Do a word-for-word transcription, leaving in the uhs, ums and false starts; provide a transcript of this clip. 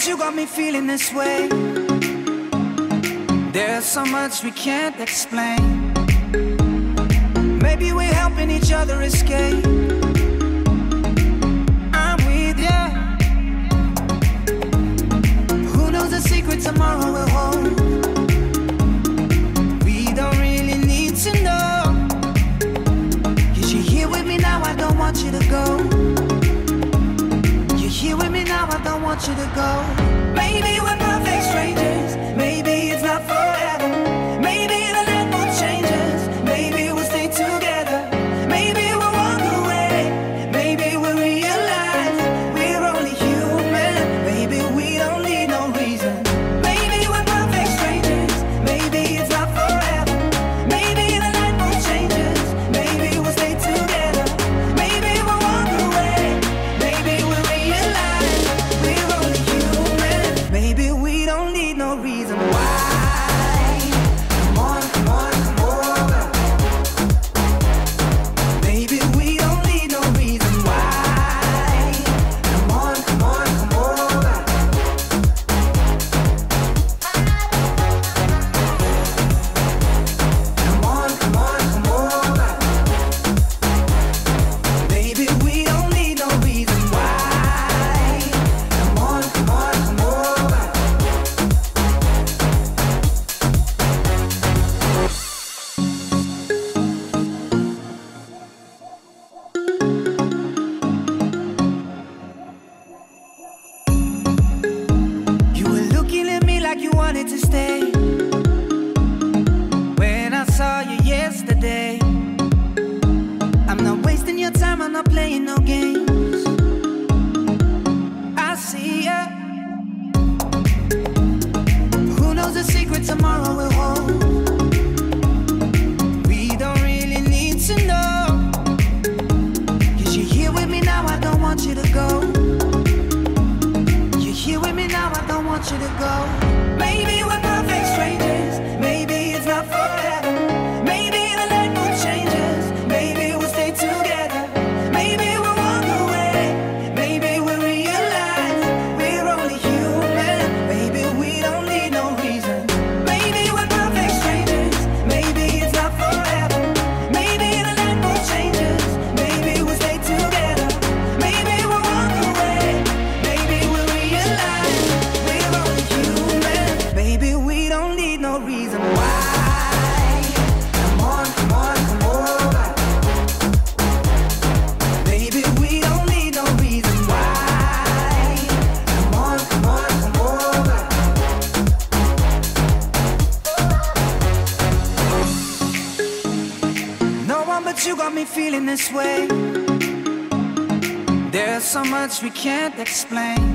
but you got me feeling this way. There's so much we can't explain. Maybe we're helping each other escape. I'm with ya. Who knows the secret tomorrow will hold? We don't really need to know. Cause you're here with me now, I don't want you to go. You're here with me now, I don't want you to go. Maybe we're perfect strangers. Maybe it's not forever. Maybe the land will change us. Maybe we'll stay together. Maybe we'll walk away. Maybe we'll realize we're only human. Maybe we don't need no reason. Maybe we're perfect strangers. Maybe it's not forever. Maybe the land will change us. Maybe we'll stay together. Maybe we'll walk away. Maybe we'll realize we're only human. Maybe we don't need no reason why. Come on, come on, come over. Maybe we don't need no reason why. Come on, come on, come over. Come on, come on, come over. Maybe we don't need no reason why. Come on, come on, come over. You were looking at me like you wanted to stay. When I saw you yesterday, I'm not wasting your time, I'm not playing no games. I see ya. Who knows the secret tomorrow will hold? We don't really need to know. Cause you're here with me now, I don't want you to go. You're here with me now, I don't want you to go. Maybe we're perfect strangers. Maybe it's not forever. Maybe the land will change us. Maybe we'll stay together. Maybe we'll walk away. Maybe we'll realize we're only human. Maybe we don't need no reason. Maybe we're perfect strangers. Maybe it's not forever. Maybe the land will change us. Maybe we'll stay together. Maybe we'll walk away. Maybe we'll realize we're only human. Maybe we don't need no reason why. Come on, come on, come over. Maybe we don't need no reason why. Come on, come on, come over. No one but you got me feeling this way. There's so much we can't explain.